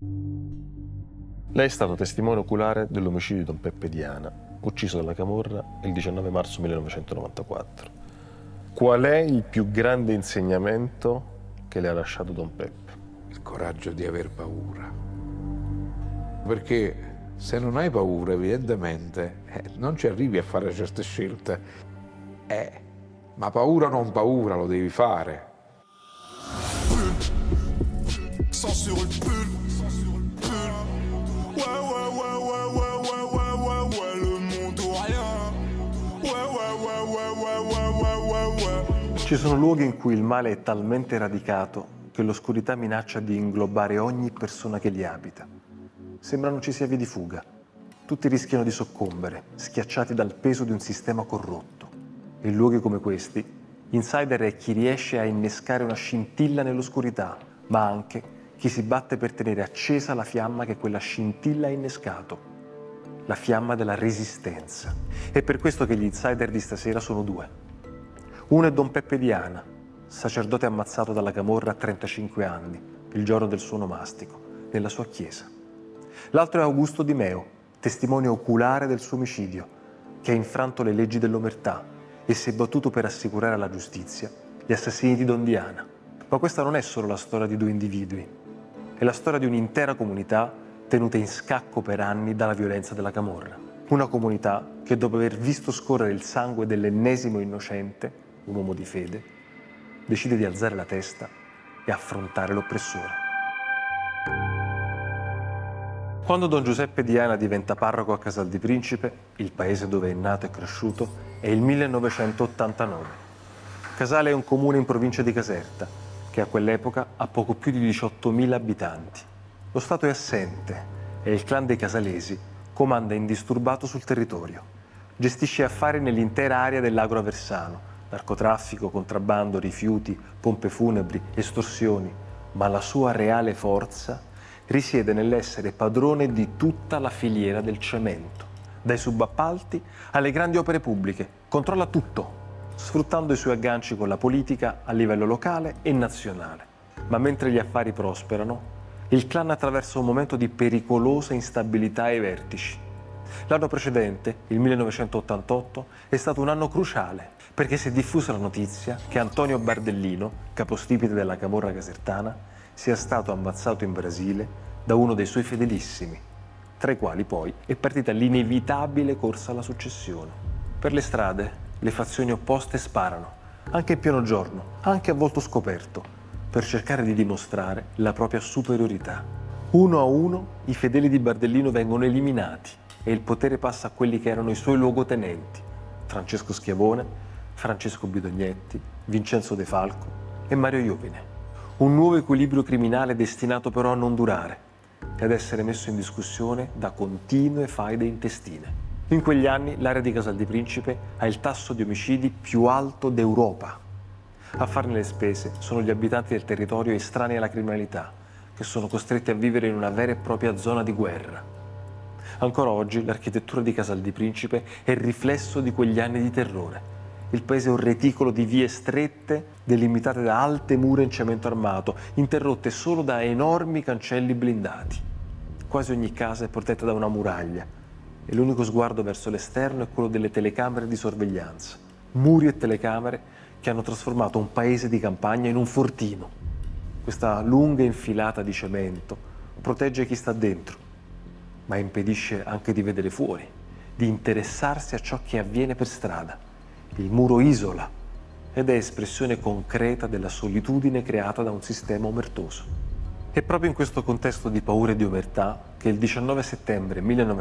Lei è stato testimone oculare dell'omicidio di Don Peppe Diana, ucciso dalla camorra il 19 marzo 1994. Qual è il più grande insegnamento che le ha lasciato Don Peppe? Il coraggio di aver paura. Perché se non hai paura, evidentemente, non ci arrivi a fare certe scelte. Ma paura o non paura, lo devi fare. Ci sono luoghi in cui il male è talmente radicato che l'oscurità minaccia di inglobare ogni persona che li abita. Sembra non ci sia via di fuga. Tutti rischiano di soccombere, schiacciati dal peso di un sistema corrotto. In luoghi come questi, Insider è chi riesce a innescare una scintilla nell'oscurità, ma anche chi si batte per tenere accesa la fiamma che quella scintilla ha innescato. La fiamma della resistenza. È per questo che gli Insider di stasera sono due. Uno è Don Peppe Diana, sacerdote ammazzato dalla camorra a 35 anni, il giorno del suo onomastico, nella sua chiesa. L'altro è Augusto Di Meo, testimone oculare del suo omicidio, che ha infranto le leggi dell'omertà e si è battuto per assicurare alla giustizia gli assassini di Don Diana. Ma questa non è solo la storia di due individui, è la storia di un'intera comunità tenuta in scacco per anni dalla violenza della camorra. Una comunità che dopo aver visto scorrere il sangue dell'ennesimo innocente, un uomo di fede, decide di alzare la testa e affrontare l'oppressore. Quando Don Giuseppe Diana diventa parroco a Casal di Principe, il paese dove è nato e cresciuto, è il 1989. Casale è un comune in provincia di Caserta, che a quell'epoca ha poco più di 18.000 abitanti. Lo Stato è assente e il clan dei casalesi comanda indisturbato sul territorio. Gestisce affari nell'intera area del lago Aversano, narcotraffico, contrabbando, rifiuti, pompe funebri, estorsioni, ma la sua reale forza risiede nell'essere padrone di tutta la filiera del cemento, dai subappalti alle grandi opere pubbliche. Controlla tutto, sfruttando i suoi agganci con la politica a livello locale e nazionale. Ma mentre gli affari prosperano, il clan attraversa un momento di pericolosa instabilità ai vertici. L'anno precedente, il 1988, è stato un anno cruciale perché si è diffusa la notizia che Antonio Bardellino, capostipite della camorra casertana, sia stato ammazzato in Brasile da uno dei suoi fedelissimi, tra i quali poi è partita l'inevitabile corsa alla successione. Per le strade le fazioni opposte sparano, anche in pieno giorno, anche a volto scoperto, per cercare di dimostrare la propria superiorità. Uno a uno i fedeli di Bardellino vengono eliminati e il potere passa a quelli che erano i suoi luogotenenti, Francesco Schiavone, Francesco Bidognetti, Vincenzo De Falco e Mario Iovine. Un nuovo equilibrio criminale destinato però a non durare e ad essere messo in discussione da continue faide intestine. In quegli anni l'area di Casal di Principe ha il tasso di omicidi più alto d'Europa. A farne le spese sono gli abitanti del territorio estranei alla criminalità, che sono costretti a vivere in una vera e propria zona di guerra. Ancora oggi l'architettura di Casal di Principe è il riflesso di quegli anni di terrore. Il paese è un reticolo di vie strette delimitate da alte mura in cemento armato, interrotte solo da enormi cancelli blindati. Quasi ogni casa è protetta da una muraglia e l'unico sguardo verso l'esterno è quello delle telecamere di sorveglianza. Muri e telecamere che hanno trasformato un paese di campagna in un fortino. Questa lunga infilata di cemento protegge chi sta dentro, ma impedisce anche di vedere fuori, di interessarsi a ciò che avviene per strada. Il muro isola ed è espressione concreta della solitudine creata da un sistema omertoso. È proprio in questo contesto di paura e di omertà che il 19 settembre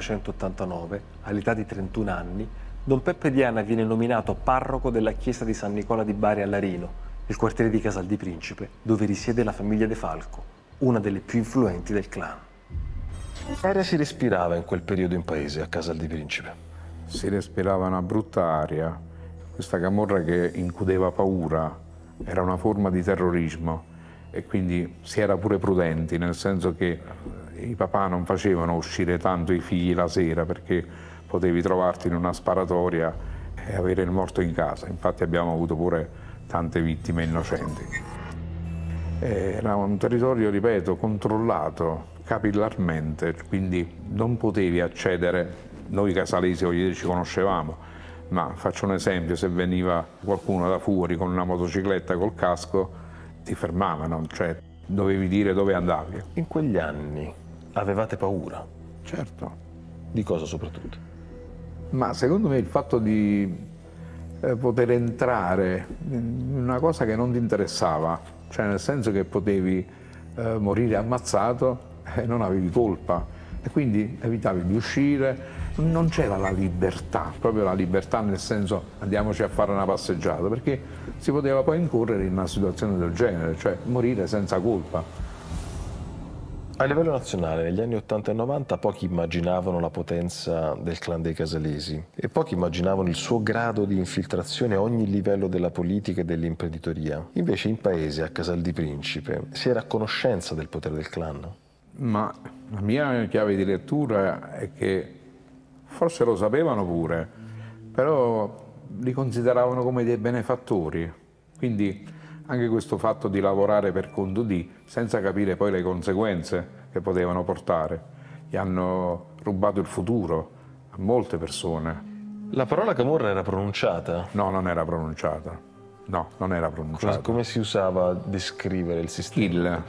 1989, all'età di 31 anni, Don Peppe Diana viene nominato parroco della chiesa di San Nicola di Bari a Larino, il quartiere di Casal di Principe, dove risiede la famiglia De Falco, una delle più influenti del clan. Che aria si respirava in quel periodo in paese, a Casal di Principe? Si respirava una brutta aria. Questa camorra che incuteva paura era una forma di terrorismo e quindi si era pure prudenti, nel senso che i papà non facevano uscire tanto i figli la sera perché potevi trovarti in una sparatoria e avere il morto in casa. Infatti abbiamo avuto pure tante vittime innocenti. Era un territorio, ripeto, controllato. capillarmente, quindi non potevi accedere, noi casalesi voglio dire ci conoscevamo, ma faccio un esempio, se veniva qualcuno da fuori con una motocicletta col casco ti fermavano, cioè dovevi dire dove andavi. In quegli anni avevate paura? Certo. Di cosa soprattutto? Ma secondo me il fatto di poter entrare in una cosa che non ti interessava, cioè nel senso che potevi morire ammazzato e non avevi colpa e quindi evitavi di uscire, non c'era la libertà, proprio la libertà nel senso andiamoci a fare una passeggiata, perché si poteva poi incorrere in una situazione del genere, cioè morire senza colpa. A livello nazionale, negli anni 80 e 90, pochi immaginavano la potenza del clan dei Casalesi e pochi immaginavano il suo grado di infiltrazione a ogni livello della politica e dell'imprenditoria. Invece in paese, a Casal di Principe, si era a conoscenza del potere del clan. Ma la mia chiave di lettura è che forse lo sapevano pure, però li consideravano come dei benefattori. Quindi anche questo fatto di lavorare per conto di, senza capire poi le conseguenze che potevano portare, gli hanno rubato il futuro a molte persone. La parola camorra era pronunciata? No, non era pronunciata. No, non era pronunciata. Come si usava a descrivere il sistema? Kill.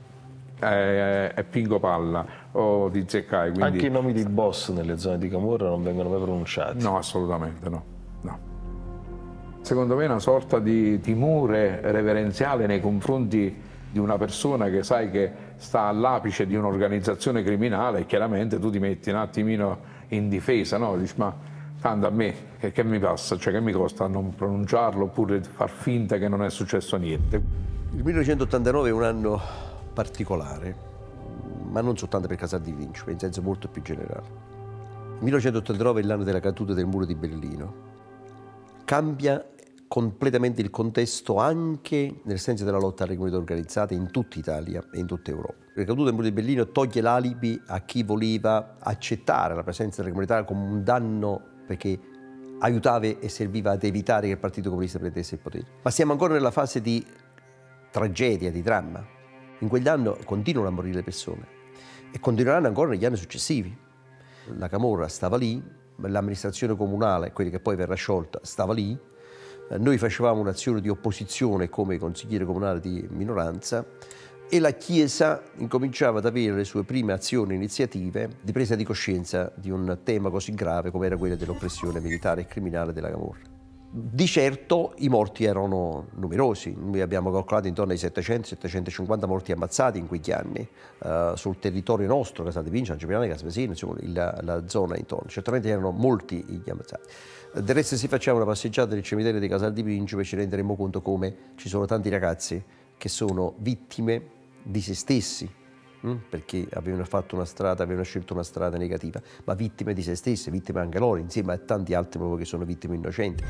È Pingo Palla o di Zeccai. Quindi... Anche i nomi dei boss nelle zone di camorra non vengono mai pronunciati? No, assolutamente no. No. Secondo me è una sorta di timore reverenziale nei confronti di una persona che sai che sta all'apice di un'organizzazione criminale e chiaramente tu ti metti un attimino in difesa, no? Dici ma tanto a me che mi passa, cioè che mi costa non pronunciarlo oppure far finta che non è successo niente. Il 1989 è un anno particolare, ma non soltanto per Casal di Principe, in senso molto più generale. Il 1989 è l'anno della caduta del muro di Berlino. Cambia completamente il contesto anche nel senso della lotta alla criminalità organizzata in tutta Italia e in tutta Europa. La caduta del muro di Berlino toglie l'alibi a chi voleva accettare la presenza della criminalità come un danno perché aiutava e serviva ad evitare che il Partito Comunista prendesse il potere. Ma siamo ancora nella fase di tragedia, di dramma. In quegli anni continuano a morire le persone e continueranno ancora negli anni successivi. La camorra stava lì, l'amministrazione comunale, quella che poi verrà sciolta, stava lì. Noi facevamo un'azione di opposizione come consigliere comunale di minoranza e la Chiesa incominciava ad avere le sue prime azioni e iniziative di presa di coscienza di un tema così grave come era quello dell'oppressione militare e criminale della camorra. Di certo i morti erano numerosi, noi abbiamo calcolato intorno ai 700-750 morti ammazzati in quegli anni sul territorio nostro, Casal di Principe, Giuliano, Caspesino, insomma la zona intorno, certamente erano molti gli ammazzati. Del resto se facciamo una passeggiata nel cimitero di Casal di Principe ci renderemo conto come ci sono tanti ragazzi che sono vittime di se stessi, perché avevano fatto una strada, avevano scelto una strada negativa, ma vittime di se stesse, vittime anche loro, insieme a tanti altri proprio che sono vittime innocenti.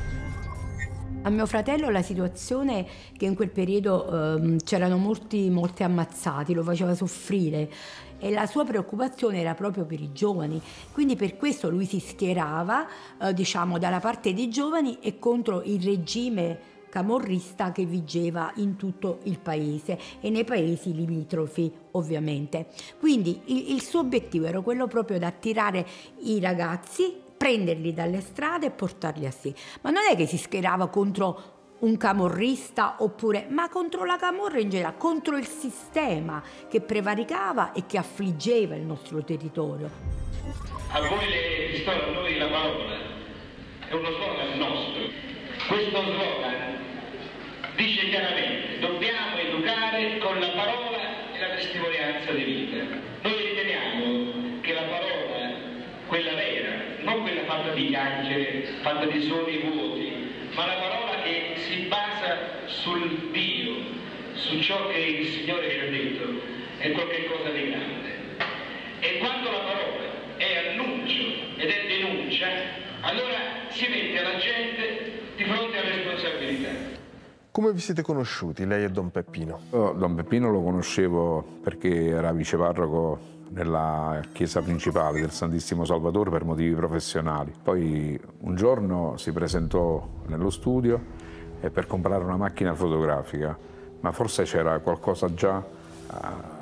A mio fratello la situazione che in quel periodo c'erano molti ammazzati, lo faceva soffrire e la sua preoccupazione era proprio per i giovani, quindi per questo lui si schierava diciamo dalla parte dei giovani e contro il regime camorrista che vigeva in tutto il paese e nei paesi limitrofi ovviamente. Quindi il suo obiettivo era quello proprio di attirare i ragazzi, prenderli dalle strade e portarli a sé. Ma non è che si schierava contro un camorrista oppure, ma contro la camorra in generale, contro il sistema che prevaricava e che affliggeva il nostro territorio. A voi le pistole, a noi la parola, è uno slogan nostro. Questo slogan dice chiaramente: dobbiamo educare con la parola e la testimonianza di vita. Noi riteniamo che la parola, quella vera, non quella fatta di chiacchiere, fatta di suoni vuoti, ma la parola che si basa sul Dio, su ciò che il Signore ci ha detto, è qualcosa di grande. E quando la parola è annuncio ed è denuncia, allora si mette la gente di fronte a responsabilità. Come vi siete conosciuti, lei e Don Peppino? Don Peppino lo conoscevo perché era viceparroco nella chiesa principale del Santissimo Salvatore per motivi professionali. Poi un giorno si presentò nello studio per comprare una macchina fotografica, ma forse c'era qualcosa già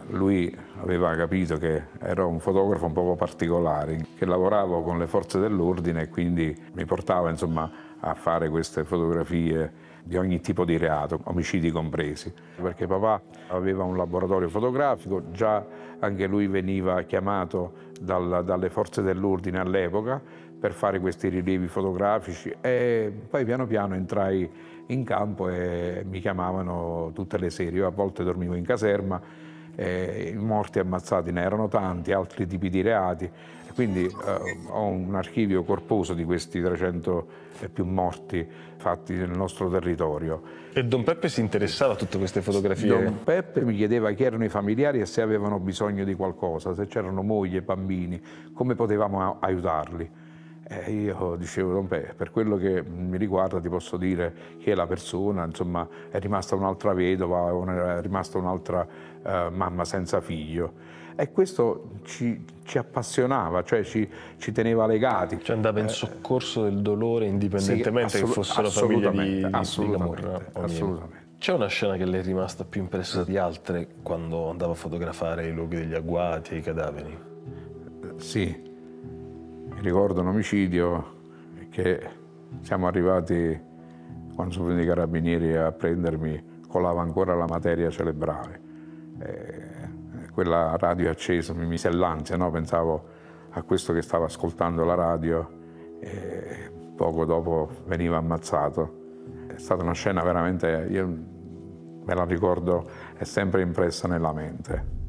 lui aveva capito che ero un fotografo un po' particolare, che lavoravo con le forze dell'ordine e quindi mi portava insomma a fare queste fotografie di ogni tipo di reato, omicidi compresi, perché papà aveva un laboratorio fotografico, già anche lui veniva chiamato dalle forze dell'ordine all'epoca per fare questi rilievi fotografici e poi piano piano entrai in campo e mi chiamavano tutte le sere. Io a volte dormivo in caserma, i morti ammazzati ne erano tanti, altri tipi di reati, quindi ho un archivio corposo di questi 300 e più morti fatti nel nostro territorio. E Don Peppe si interessava a tutte queste fotografie? Don Peppe mi chiedeva chi erano i familiari e se avevano bisogno di qualcosa, se c'erano mogli e bambini, come potevamo aiutarli. E io dicevo, Don Peppe, per quello che mi riguarda ti posso dire chi è la persona, insomma è rimasta un'altra vedova, è rimasta un'altra mamma senza figlio. E questo ci appassionava, cioè ci teneva legati. Cioè andava in soccorso del dolore indipendentemente che fossero famiglie di Camorra. Assolutamente. C'è una scena che le è rimasta più impressa di altre quando andava a fotografare i luoghi degli agguati e i cadaveri? Sì, mi ricordo un omicidio che siamo arrivati, quando sono venuti i carabinieri a prendermi, colava ancora la materia cerebrale. Quella radio accesa mi mise l'ansia, no? Pensavo a questo che stava ascoltando la radio e poco dopo veniva ammazzato. È stata una scena veramente, io me la ricordo, è sempre impressa nella mente.